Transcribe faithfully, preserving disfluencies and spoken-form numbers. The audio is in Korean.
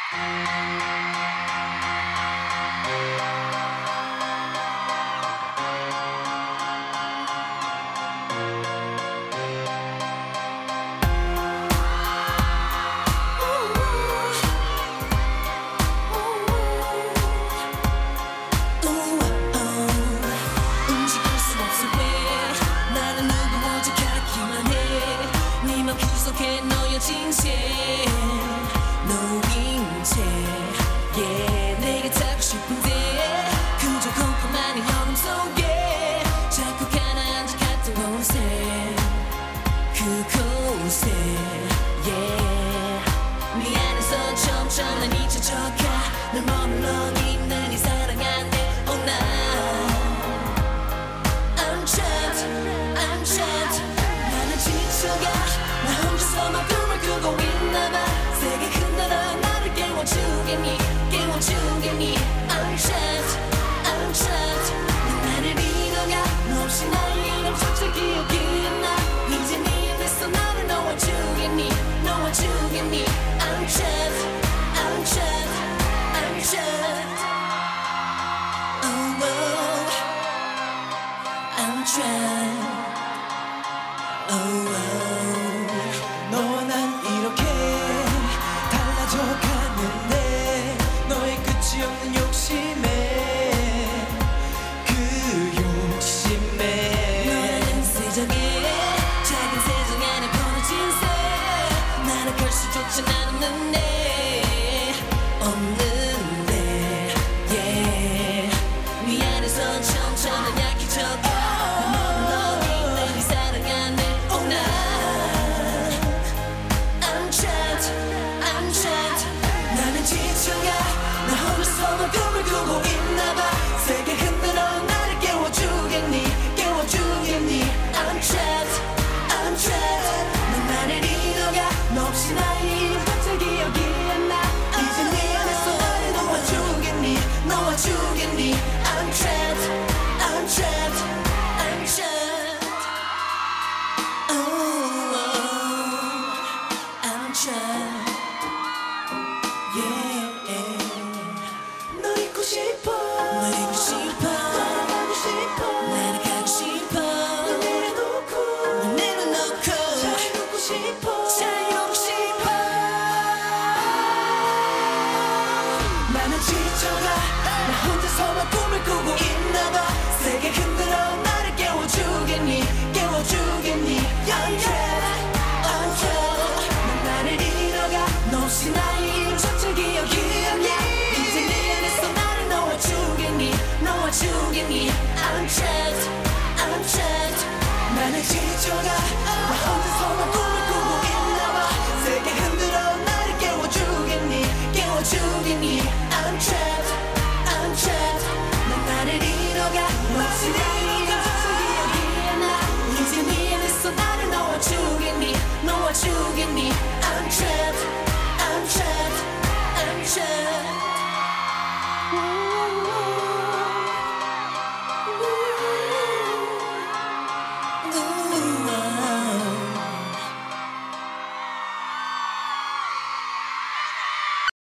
구속해 놓여진 채 놓인 채 yeah. 내게 타고 싶은데 그저 컴컴한 여름 속에 자꾸 가라앉아 같은 곳에 그곳에 yeah. 네 안에서 점점 난 잊혀져가 널 머물러 있는 이 사랑 안에 oh now I'm trapped I'm trapped 나는 지쳐가 나 혼자서 막 꿈을 꾸고 있나봐 세계 큰 나라 나를 깨워주겠니